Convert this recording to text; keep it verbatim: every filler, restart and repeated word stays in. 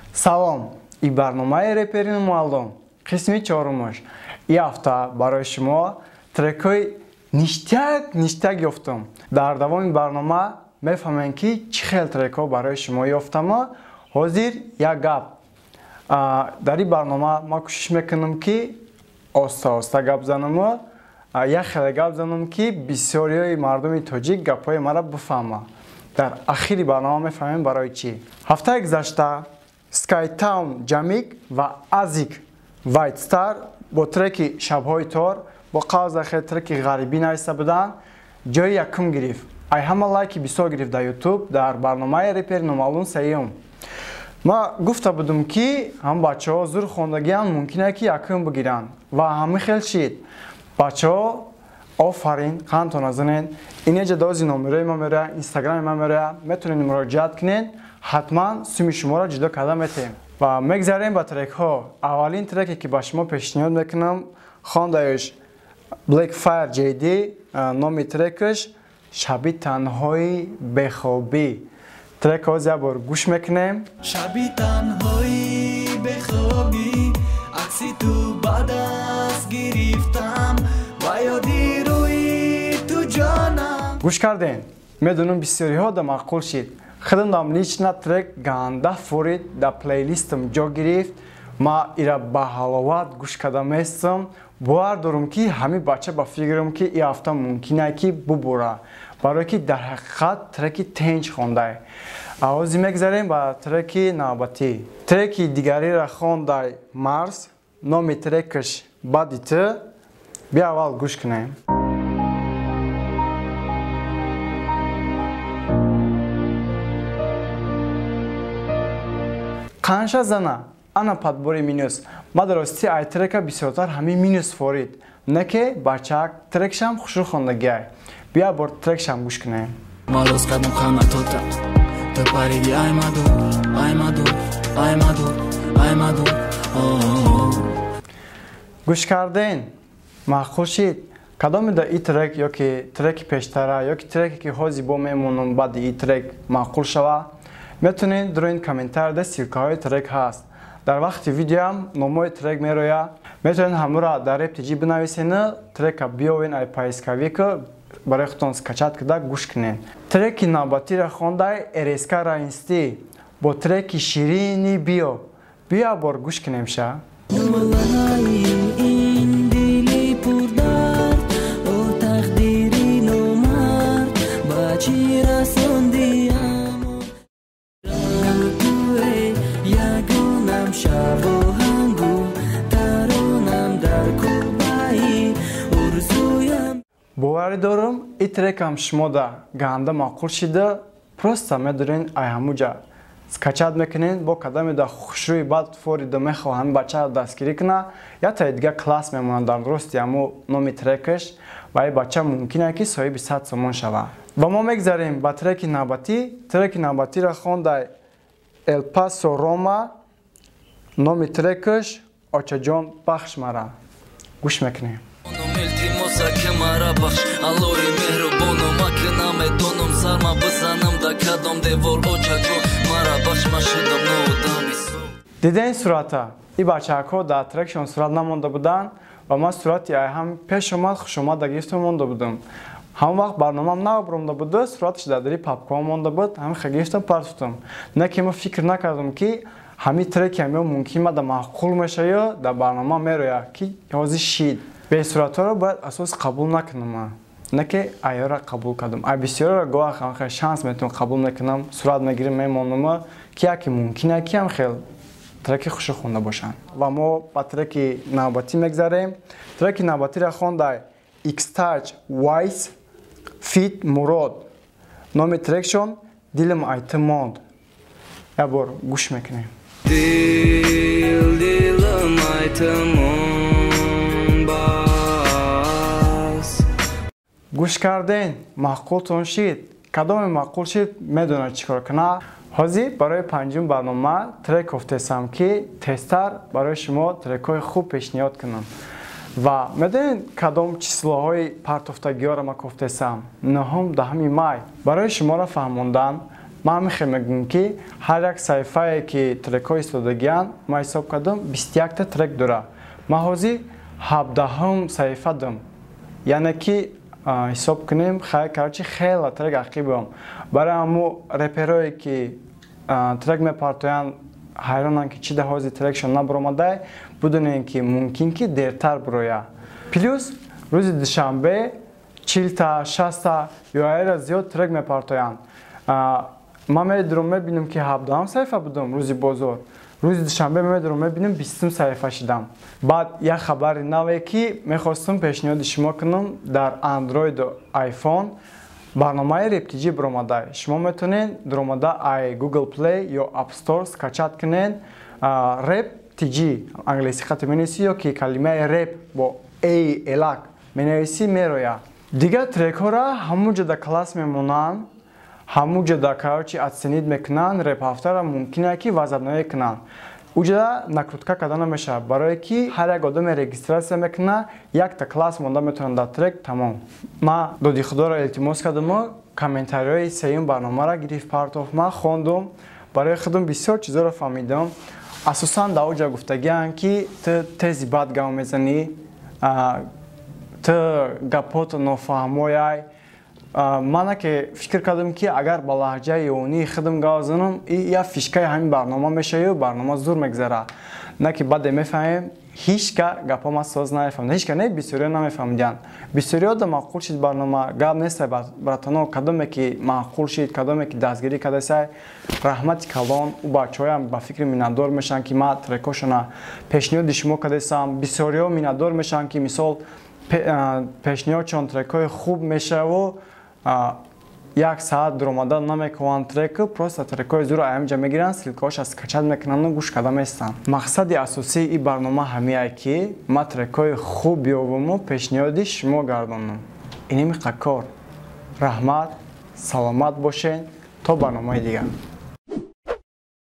Салом, и барномаи репери Номуалдон, қисми чорумаш. И ҳафта барои шумо трекҳои ништяк ништяк ёфтам. Дар давоми барнома мефаҳмем ки чӣ хел трекҳо барои шумо ёфтама. Ҳозир як гап. Дар ин барнома ман кӯшиш мекунам ки оста-оста гап занам. Як хеле гап занам ки бисёриҳои мардуми тоҷик гапҳои маро бифаҳма. Дар ахири барнома мефаҳмем барои чӣ. Ҳафтаи гузашта Skytown Jamik ва Azik White Star бо треки Шабҳои тор бо қавза хел треки ғарибӣ нависта буданд, ҷои якум гирифт. Ай ҳама лайки бисёр гирифт дар YouTube дар барномаи репери Номуалдон сеюм. Ма гуфта будам ки ҳам бачаҳо зур хондагиянд мумкин ки якум бигиранд ва ҳами хел шид. Бачаҳо офарин, қандтон назанед. Инеҷа дози номерои ма мерояд, инстаграми ма мерояд, метавонед муроҷиат кунед. ҳатман суми шуморо ҷудо карда метем. Ва мегзарем ба трекҳо. Аввалин треке ки ба шумо пешниҳод мекунам, хондаёш Blackfire джей ди, номи трекаш Шаби танҳои бехобӣ. Трек ҳозир як бор гӯш мекунем. Шаби танҳои бехобӣ, акси ту ба даст гирифтам, ва ёди рӯи ту ҷонам. Гӯш кардем. Медонам бисёриҳо да маъқул шид. Худам лично трек ганда форид да плейлистам ҷо гирифт. Ма ира ба ҳаловат гӯш карда местам. Бовар дорам ки ҳами бача ба фикрам ки ин ҳафта мумкин ки бубура. Барое ки дар ҳақиқат треки тенҷ хондай. Ҳозир мегзарем ба треки навбатӣ. Треки дигариро хондай Марс. Номи трекаш Бади Ту. Бия аввал гӯш кунем. Қанша зана ана падбори минус. Ма дар рости ай трека бисёртар ҳами минус форид. Не ки бачак трекшам хушрӯ хондагиай. Бия бор трекшам гӯш кунем. Малос кадам хаматота. Ту париди ай маду, ай маду, ай маду, ай маду. Гӯш карден. маъқул шид. Кадоми да ин трек ёки треки пештара ёки треке ки ҳозир бо мемонам баъди ин трек маъқул шава. Метавонед дар ин комментарияда силкаҳои трек ҳаст. Дар вақти видеоам номои трек мерояд. Метавонед ҳамура дар рептиҷи бинависен, трека биёвен ай поискавика барои худтон скачат карда гӯш кунед. Треки навбатиро хондай Эреска Раисти бо треки Ширини биё. Биё бор гӯш кунем ша. боварӣ дорам ин трекам шумода ганда маъқул шида. Просто медорен ай ҳамуҷа скачат мекунед бо кадаме да хушрӯи баъд форида мехоҳам бачаро дастгирӣ куна. Я таи дига класс мемонад дар рости ҳамо номи трекаш ва ин бача мумкин ки соҳиби сад сомон шава. Ва мо мегзарем ба треки навбатӣ. Треки навбатиро хондай Эл Пасо Рома. Номи трекаш Очаҷон бахш мара. Гӯш мекунем. Диден сурата. И бачаҳо дар трекшон сурат намонда буданд ва ман сурати ай ҳам пеш омад хушомада гирифтам монда будам. ҳамон вақт барномам навобромда буда, сураташ дар дари папкаҳо монда буд. Ҳамин гирифтам партофтам. Не ки ман фикр накардам ки ҳамин треки ҳамё мумкин мада маъқул мешая дар барнома мероя ки ҳозир шид. Бесуратҳоро бояд асос қабул накунам. Не ки айёро қабул кардам. Ай бисёрро гоҳ хел шанс метавонам қабул мекунам. Сурат мегирам мемонам ки яке мумкин ки ҳам хел треки хушрӯ хонда бошанд. Ва мо ба треки навбатӣ мегзарем. Треки навбатиро хондай X-Touch Wise Fit Murod. Номи трекшон Дилам айта монд. Як бор гӯш мекунем. Дил дилам айта монд бас. Гӯш карден маъқултон шид. Кадоме маъқул шид медонад чӣ кор кунад. ҳозир барои панҷум барнома трек хофтесам ки тестар барои шумо трекҳои хуб пешниҳод кунам. ва медонед кадом числоҳои партофтагиёро ма кофтесам? Нӯҳум даҳуми май. Барои шуморо фаҳмондан ман мехоҳам мегӯям ки ҳар як саҳифае ки трекҳо истодагиянд ман ҳисоб кардам бисту якта трек дора. Ман ҳозир ҳабдаҳум саҳифа дам. Яъне ки ҳисоб кунем карчи хела трек ақибам. Барои ҳамо реперое ки трек мепартоянд ҳайронанд ки чида ҳозир трекшон набаромадай, будонем ки мумкин ки дертар бирояд. Плюс рӯзи душанбе чилта шаста ё аера зиёд трек мепартоянд. Ман медурам мебинам ки ҳабдаҳум саҳифа будам рӯзи бозор. Рӯзи душанбе медурам мебинам бистум саҳифа шидам. Баъд як хабари наве ки мехостам пешниҳоди шумо кунам дар Android iPhone барномаи RapTG биромадай. Шумо метавонед дуромада ай Google Play ё App Store скачат кунед RapTG англиси хати менависӣ ё ки калимаи rap бо a элак менависӣ мерояд. Дигар трекҳора ҳамун ҷода класс мемонанд, ҳамун ҷода карочи адсенид мекунанд, реп ҳафтара мумкин аст ки вазабнавӣ кунанд. Уҷода накрутка карда намешавад, барое ки ҳар як одаме регистратсия мекунад, якта класс монда метавонад дар трек тамом. Ман доди худоро илтимос кардам, комментариҳои сеюм барномаро гирифт партофма, хондум, барои худам бисёр чизоро фаҳмидам. Асосан дар оҷа гуфтагиянд ки ту тези бад гап мезанӣ, ту гапҳото нофаҳмояй. Мана ки фикр кардам ки агар ба лаҳҷаи ёнии худам гап занам, я фишкаи ҳамин барнома мешавад, барнома зур мегзарад. На ки баъде мефаҳмем ҳичка гапҳома соз намефаҳмад. Ҳичка не бисёриҳо намефаҳмиданд. Бисёриҳо да маъқул шид барнома, гап нест братано, кадоме ки маъқул шид, кадоме ки дастгирӣ кардасай. Раҳмати калон у бачаҳоям ба фикри миннатдор мешаванд ки ман трекҳошона пешниҳоди шумо кардасам. Бисёриҳо миннатдор мешаванд ки мисол пешниҳодшон трекҳои хуб мешаву як саат дуромада намекунанд треку, просто трекҳои зуро аямҷа мегиранд, силкаҳоша скачат мекунанду гӯш карда меистанд. Мақсади асосии ин барнома ҳамин ки ман трекҳои хуб биёваму пешниҳоди шумо гардонам. Иним қакор. Раҳмат, саломат бошед, то барномаи дигар.